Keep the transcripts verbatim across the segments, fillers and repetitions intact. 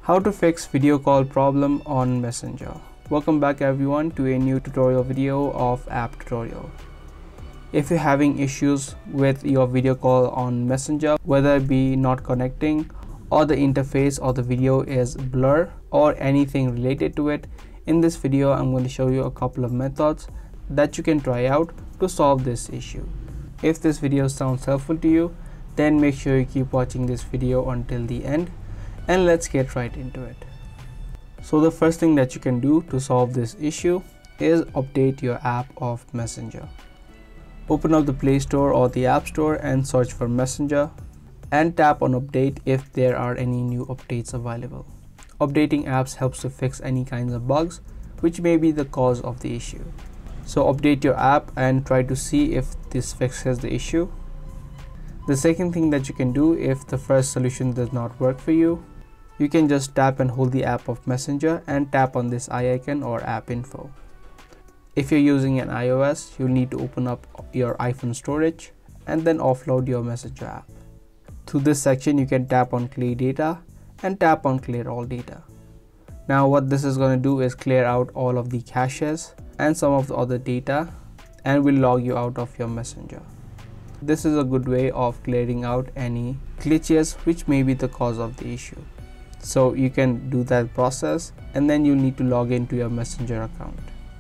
How to fix video call problem on Messenger. Welcome back everyone to a new tutorial video of App Tutorial. If you're having issues with your video call on Messenger, whether it be not connecting or the interface or the video is blur or anything related to it, in this video I'm going to show you a couple of methods that you can try out to solve this issue. If this video sounds helpful to you, then make sure you keep watching this video until the end, and let's get right into it. So the first thing that you can do to solve this issue is update your app of Messenger. Open up the Play Store or the App Store and search for Messenger and tap on update if there are any new updates available. Updating apps helps to fix any kinds of bugs which may be the cause of the issue. So update your app and try to see if this fixes the issue. The second thing that you can do, if the first solution does not work for you, you can just tap and hold the app of Messenger and tap on this eye icon or app info. If you're using an iOS, you'll need to open up your iPhone storage and then offload your Messenger app. Through this section, you can tap on clear data and tap on clear all data. Now what this is going to do is clear out all of the caches and some of the other data and will log you out of your Messenger. This is a good way of clearing out any glitches which may be the cause of the issue. So you can do that process and then you need to log into your Messenger account.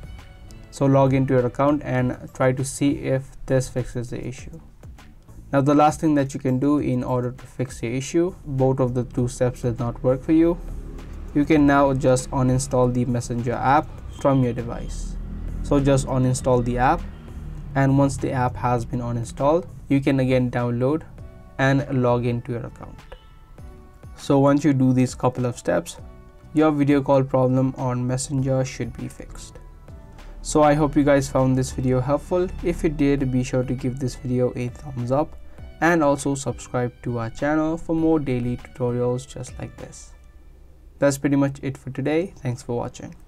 So log into your account and try to see if this fixes the issue. Now the last thing that you can do in order to fix the issue, both of the two steps did not work for you, you can now just uninstall the Messenger app from your device. So just uninstall the app, and once the app has been uninstalled, you can again download and log into your account. So once you do these couple of steps, your video call problem on Messenger should be fixed. So I hope you guys found this video helpful. If you did, be sure to give this video a thumbs up and also subscribe to our channel for more daily tutorials just like this. That's pretty much it for today. Thanks for watching.